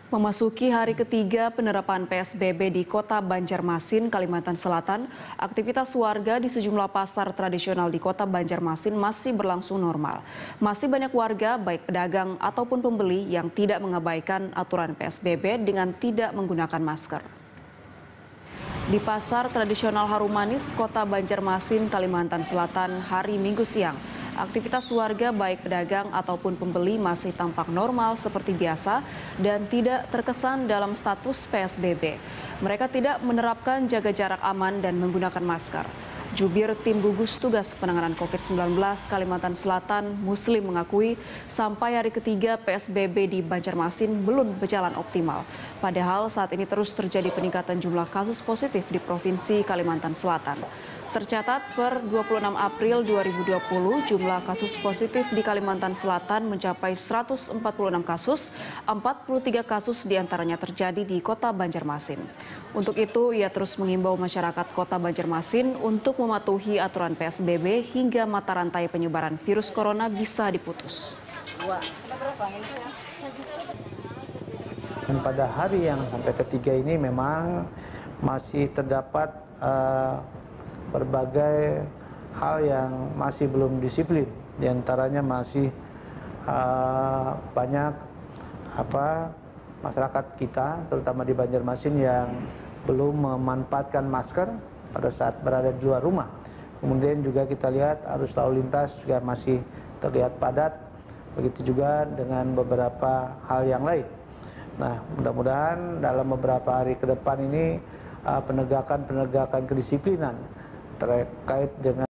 Memasuki hari ketiga penerapan PSBB di Kota Banjarmasin, Kalimantan Selatan, aktivitas warga di sejumlah pasar tradisional di Kota Banjarmasin masih berlangsung normal. Masih banyak warga, baik pedagang ataupun pembeli, yang tidak mengabaikan aturan PSBB dengan tidak menggunakan masker. Di Pasar Tradisional Harumanis, Kota Banjarmasin, Kalimantan Selatan, hari Minggu siang, aktivitas warga baik pedagang ataupun pembeli masih tampak normal seperti biasa dan tidak terkesan dalam status PSBB. Mereka tidak menerapkan jaga jarak aman dan menggunakan masker. Jubir Tim Gugus Tugas Penanganan COVID-19 Kalimantan Selatan, Muslim, mengakui sampai hari ketiga PSBB di Banjarmasin belum berjalan optimal. Padahal saat ini terus terjadi peningkatan jumlah kasus positif di Provinsi Kalimantan Selatan. Tercatat per 26 April 2020, jumlah kasus positif di Kalimantan Selatan mencapai 146 kasus, 43 kasus diantaranya terjadi di Kota Banjarmasin. Untuk itu, ia terus mengimbau masyarakat Kota Banjarmasin untuk mematuhi aturan PSBB hingga mata rantai penyebaran virus corona bisa diputus. Dan pada hari yang sampai ketiga ini memang masih terdapat berbagai hal yang masih belum disiplin. Di antaranya masih banyak masyarakat kita, terutama di Banjarmasin, yang belum memanfaatkan masker pada saat berada di luar rumah. Kemudian juga kita lihat arus lalu lintas juga masih terlihat padat, begitu juga dengan beberapa hal yang lain. Nah, mudah-mudahan dalam beberapa hari ke depan ini penegakan kedisiplinan terkait dengan